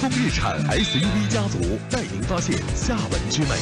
风日产 SUV 家族带您发现厦门之美。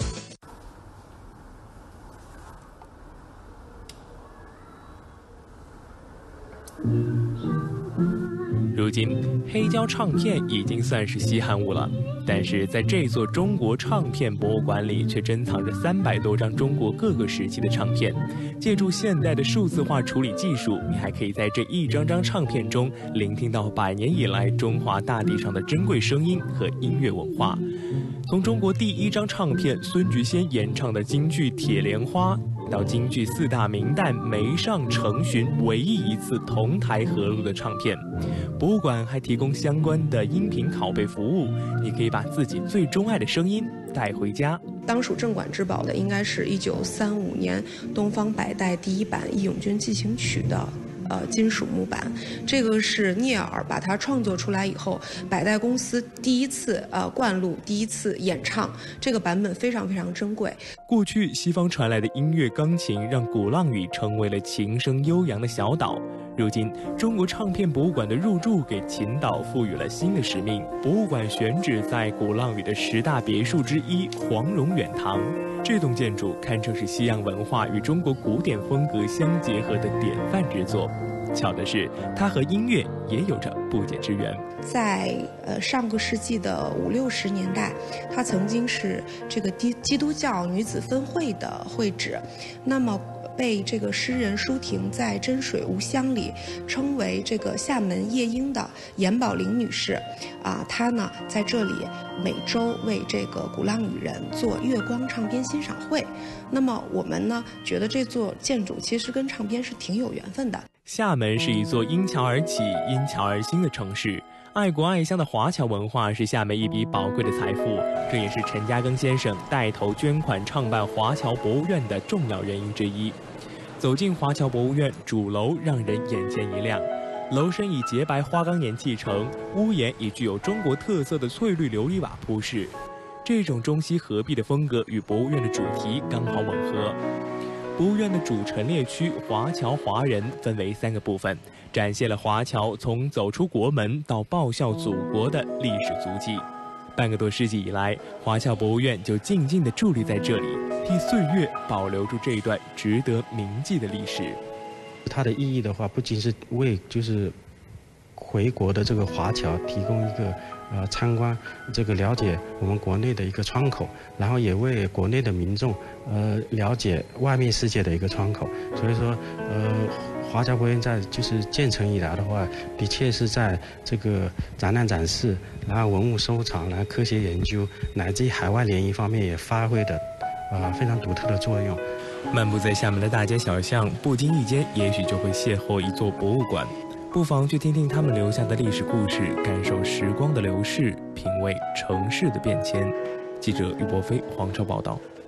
如今，黑胶唱片已经算是稀罕物了，但是在这座中国唱片博物馆里，却珍藏着300多张中国各个时期的唱片。借助现代的数字化处理技术，你还可以在这一张张唱片中聆听到100年以来中华大地上的珍贵声音和音乐文化。从中国第一张唱片孙菊仙演唱的京剧《铁莲花》，到京剧4大名旦梅上程巡唯一一次同台合录的唱片，博物馆还提供相关的音频拷贝服务，你可以把自己最钟爱的声音带回家。 当属镇馆之宝的应该是1935年东方百代第1版《义勇军进行曲》的金属木板，这个是聂耳把它创作出来以后，百代公司第一次灌录、第一次演唱，这个版本非常非常珍贵。 过去西方传来的音乐钢琴让鼓浪屿成为了琴声悠扬的小岛，如今中国唱片博物馆的入驻给秦岛赋予了新的使命。博物馆选址在鼓浪屿的10大别墅之一黄蓉远堂，这栋建筑堪称是西洋文化与中国古典风格相结合的典范之作。巧的是，它和音乐也有着不解之缘。 在上个世纪的50、60年代，它曾经是这个基督教女子分会的会址，那么被这个诗人舒婷在《真水无香》里称为这个厦门夜莺的严宝玲女士，她呢在这里每周为这个鼓浪屿人做月光唱片欣赏会。那么我们呢觉得这座建筑其实跟唱片是挺有缘分的。 厦门是一座因桥而起、因桥而兴的城市，爱国爱乡的华侨文化是厦门一笔宝贵的财富，这也是陈嘉庚先生带头捐款创办华侨博物院的重要原因之一。走进华侨博物院，主楼让人眼前一亮，楼身以洁白花岗岩砌成，屋檐以具有中国特色的翠绿琉璃瓦铺饰，这种中西合璧的风格与博物院的主题刚好吻合。博物院的主陈列区华侨华人分为3个部分，展现了华侨从走出国门到报效祖国的历史足迹。半个多世纪以来，华侨博物院就静静地伫立在这里，替岁月保留住这一段值得铭记的历史。 它的意义的话，不仅是为回国的这个华侨提供一个参观这个了解我们国内的一个窗口，然后也为国内的民众了解外面世界的一个窗口。所以说华侨博物院在建成以来的话，的确是在这个展览展示，然后文物收藏，然后科学研究乃至于海外联谊方面也发挥的非常独特的作用。 漫步在厦门的大街小巷，不经意间也许就会邂逅一座博物馆，不妨去听听他们留下的历史故事，感受时光的流逝，品味城市的变迁。记者于博飞、黄超报道。